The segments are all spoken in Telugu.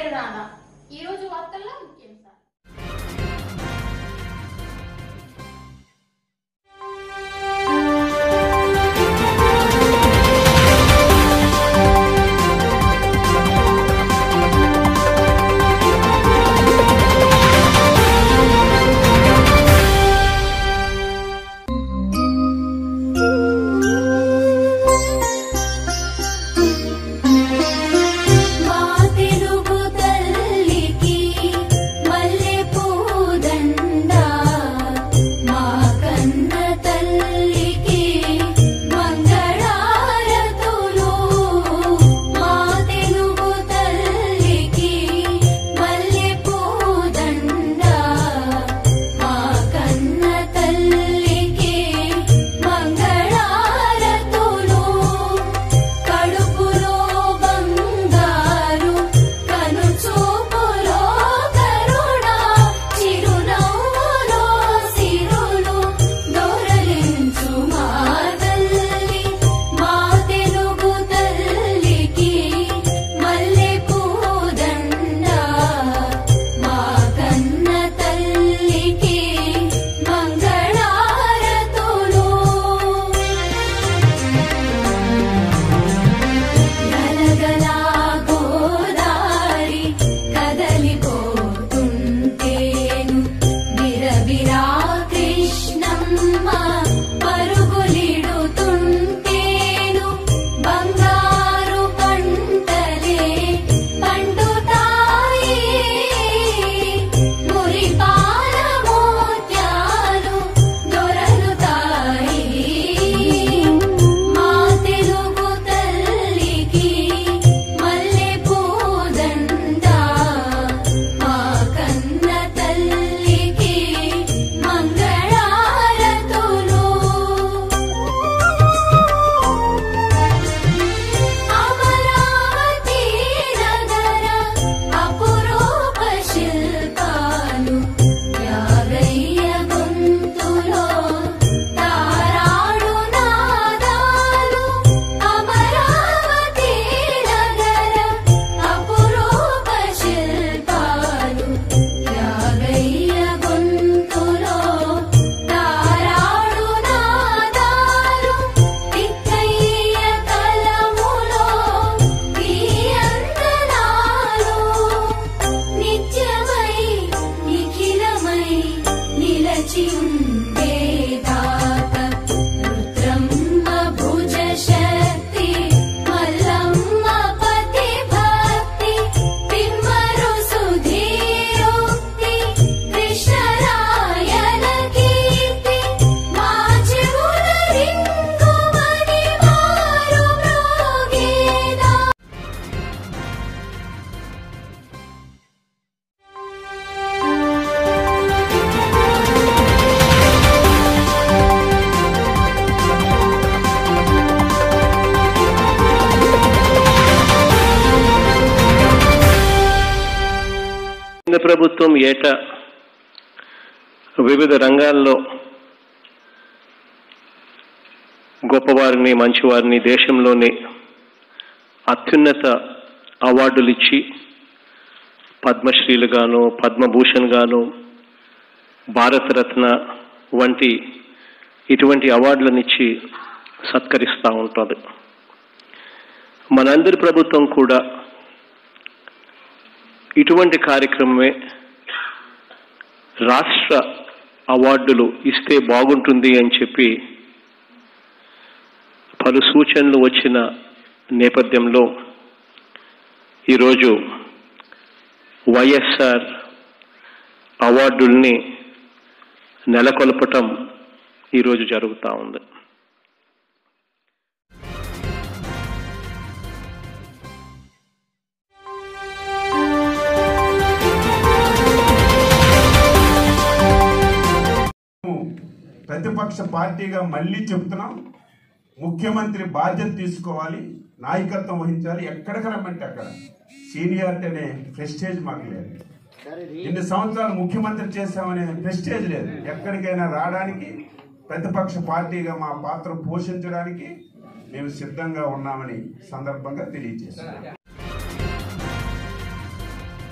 రానా. ఈ రోజు వార్తల్లో ముఖ్యాంశాలు. ప్రభుత్వం ఏటా వివిధ రంగాల్లో గొప్పవారిని మంచివారిని దేశంలోని అత్యున్నత అవార్డులు ఇచ్చి పద్మశ్రీలు గాను పద్మభూషణ్ గాను భారతరత్న వంటి ఇటువంటి అవార్డులను ఇచ్చి సత్కరిస్తూ ఉంటుంది. మనందరి ప్రభుత్వం కూడా ఇటువంటి కార్యక్రమమే రాష్ట్ర అవార్డులు ఇస్తే బాగుంటుంది అని చెప్పి పలు సూచనలు వచ్చిన నేపథ్యంలో ఈరోజు వైఎస్ఆర్ అవార్డుల్ని నెలకొల్పటం ఈరోజు జరుగుతూ ఉంది. ప్రతిపక్ష పార్టీగా మళ్ళీ చెప్తున్నాం, ముఖ్యమంత్రి బాధ్యత తీసుకోవాలి, నాయకత్వం వహించాలి. ఎక్కడికి రమ్మంటే అక్కడ సీనియారిటీ అనే ప్రెస్టేజ్ మాకు లేదు. ఇన్ని సంవత్సరాలు ముఖ్యమంత్రి చేశామనే ప్రెస్టేజ్ లేదు. ఎక్కడికైనా రావడానికి ప్రతిపక్ష పార్టీగా మా పాత్ర పోషించడానికి మేము సిద్ధంగా ఉన్నామని సందర్భంగా తెలియజేస్తున్నాం.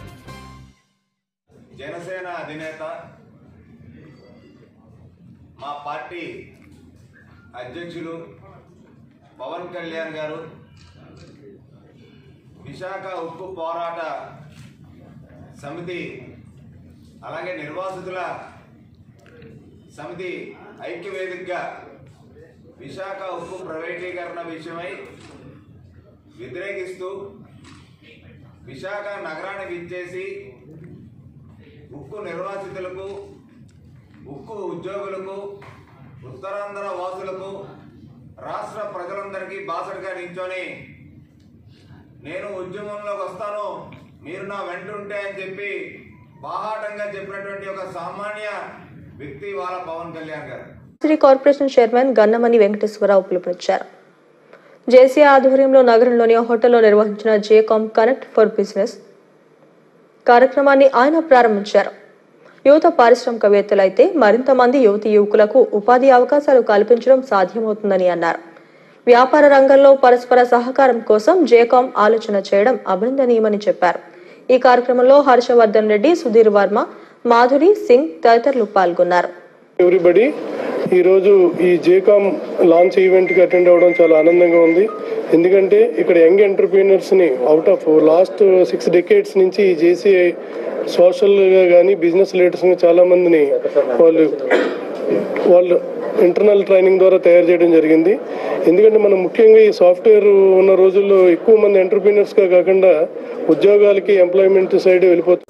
జనసేన అధినేత మా పార్టీ అధ్యక్షులు పవన్ కళ్యాణ్ గారు విశాఖ ఉక్కు పోరాట సమితి అలాగే నిర్వాసితుల సమితి ఐక్యవేదికగా విశాఖ ఉక్కు ప్రైవేటీకరణ విషయమై వ్యతిరేకిస్తూ విశాఖ నగరాన్ని విచ్చేసి ఉక్కు నిర్వాసితులకు ఉక్కు ఉద్యోగులకు ఉత్తరాంధ్ర వాసులకు రాష్ట్ర ప్రజలందరికీ బాసటగా నిల్చొని నేను ఉద్యమంలోకి వస్తాను, మీరు నా వెంట ఉంటే అని చెప్పి బాహాటంగా చెప్పినటువంటి ఒక సామాన్య వ్యక్తి వాళ్ళ పవన్ కళ్యాణ్ గారు. కార్పొరేషన్ చైర్మన్ గన్నమణి వెంకటేశ్వరరావు పిలుపునిచ్చారు. జేసీ ఆధ్వర్యంలో నగరంలోని హోటల్లో నిర్వహించిన జేకామ్ కనెక్ట్ ఫర్ బిజినెస్ కార్యక్రమాన్ని ఆయన ప్రారంభించారు. యువత పారిశ్రామికవేత్తలైతే మరింత మంది యువతీ యువకులకు ఉపాధి అవకాశాలు కల్పించడం సాధ్యమవుతుందని అన్నారు. వ్యాపార రంగంలో పరస్పర సహకారం కోసం జేకామ్ ఆలోచన చేయడం అభినందనీయమని చెప్పారు. ఈ కార్యక్రమంలో హర్షవర్ధన్ రెడ్డి, సుధీర్ వర్మ, మాధురి సింగ్ తదితరులు పాల్గొన్నారు. ఎవ్రీబడి ఈరోజు ఈ జేకామ్ లాంచ్ ఈవెంట్కి అటెండ్ అవ్వడం చాలా ఆనందంగా ఉంది. ఎందుకంటే ఇక్కడ యంగ్ ఎంటర్ప్రీనర్స్ని అవుట్ ఆఫ్ లాస్ట్ 6 decades నుంచి ఈ జేసీఐ సోషల్గా కానీ బిజినెస్ లీడర్స్ని చాలామందిని వాళ్ళు ఇంటర్నల్ ట్రైనింగ్ ద్వారా తయారు చేయడం జరిగింది. ఎందుకంటే మనం ముఖ్యంగా ఈ సాఫ్ట్వేర్ ఉన్న రోజుల్లో ఎక్కువ మంది ఎంటర్ప్రీనర్స్గా కాకుండా ఉద్యోగాలకి ఎంప్లాయ్మెంట్ సైడ్ వెళ్ళిపోతున్నారు.